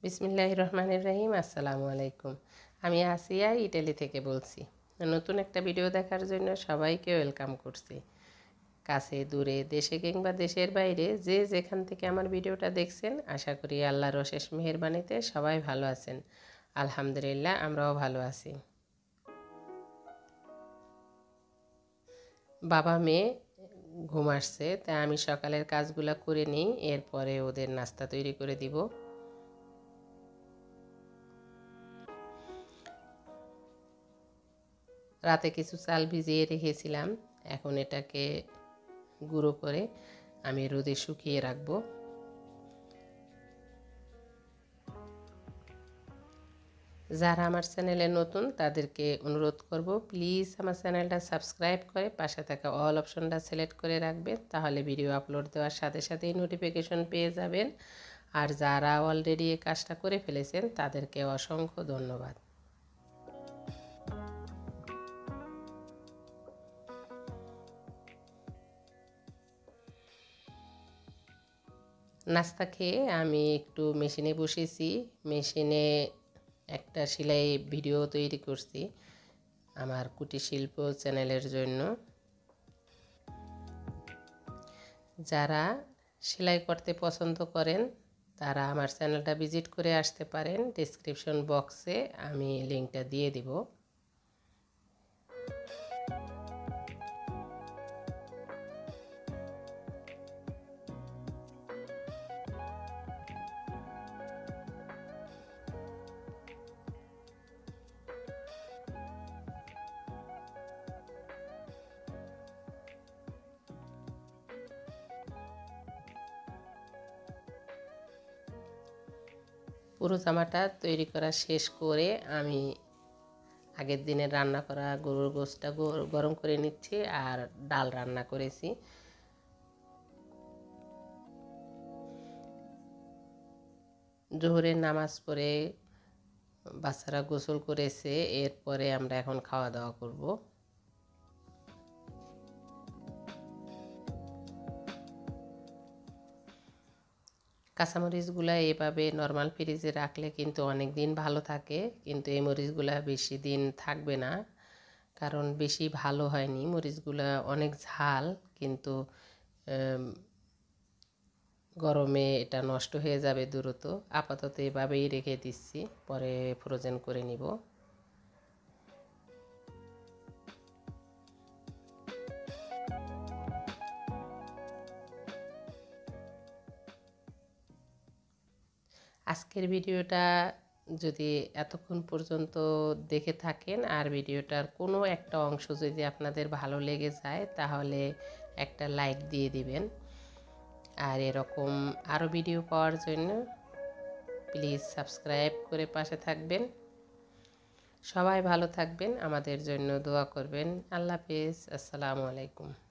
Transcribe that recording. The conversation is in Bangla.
বিসমিল্লাহির রহমানির রহিম। আসসালামু আলাইকুম। আমি আসিয়া ইটালি থেকে বলছি। নতুন একটা ভিডিও দেখার জন্য সবাইকে ওয়েলকাম করছি। কাছে দূরে দেশে কিংবা দেশের বাইরে যে যেখান থেকে আমার ভিডিওটা দেখছেন, আশা করি আল্লাহর অশেষ মেহেরবানিতে সবাই ভালো আছেন। আলহামদুলিল্লাহ, আমরাও ভালো আছি। বাবা মেয়ে ঘুম আসছে, তাই আমি সকালের কাজগুলো করে নিই, এরপরে ওদের নাস্তা তৈরি করে দিব। রাতে কিছু চাল ভিজিয়ে রেখেছিলাম, এখন এটাকে গুঁড়ো করে আমি রোদে শুকিয়ে রাখবো। যারা আমার চ্যানেলে নতুন তাদেরকে অনুরোধ করব, প্লিজ আমার চ্যানেলটা সাবস্ক্রাইব করে পাশে থাকা অল অপশনটা সিলেক্ট করে রাখবেন, তাহলে ভিডিও আপলোড দেওয়ার সাথে সাথেই নোটিফিকেশন পেয়ে যাবেন। আর যারা অলরেডি এই কাজটা করে ফেলেছেন তাদেরকে অসংখ্য ধন্যবাদ। নাস্তা খেয়ে আমি একটু মেশিনে বসেছি। মেশিনে একটা সেলাই ভিডিও তৈরি করছি আমার কুটির শিল্প চ্যানেলের জন্য। যারা সেলাই করতে পছন্দ করেন তারা আমার চ্যানেলটা ভিজিট করে আসতে পারেন। ডেসক্রিপশন বক্সে আমি লিঙ্কটা দিয়ে দিব। পুরো জামাটা তৈরি করা শেষ করে আমি আগের দিনে রান্না করা গরুর গোশটা গরম করে নিচ্ছি আর ডাল রান্না করেছি। জোহরের নামাজ পড়ে বাচ্চারা গোসল করেছে, এরপরে আমরা এখন খাওয়া দাওয়া করব। কাঁচামরিচগুলা এভাবে নর্মাল ফ্রিজে রাখলে কিন্তু অনেক দিন ভালো থাকে, কিন্তু এই মরিচগুলা বেশি দিন থাকবে না, কারণ বেশি ভালো হয়নি। মরিচগুলা অনেক ঝাল, কিন্তু গরমে এটা নষ্ট হয়ে যাবে দ্রুত। আপাতত এভাবেই রেখে দিচ্ছি, পরে ফ্রোজেন করে নিব। আজকের ভিডিওটা যদি এতক্ষণ পর্যন্ত দেখে থাকেন আর ভিডিওটার কোনো একটা অংশ যদি আপনাদের ভালো লেগে যায়, তাহলে একটা লাইক দিয়ে দিবেন। আর এরকম আরও ভিডিও পাওয়ার জন্য প্লিজ সাবস্ক্রাইব করে পাশে থাকবেন। সবাই ভালো থাকবেন, আমাদের জন্য দোয়া করবেন। আল্লাহ হাফেজ। আসসালামু আলাইকুম।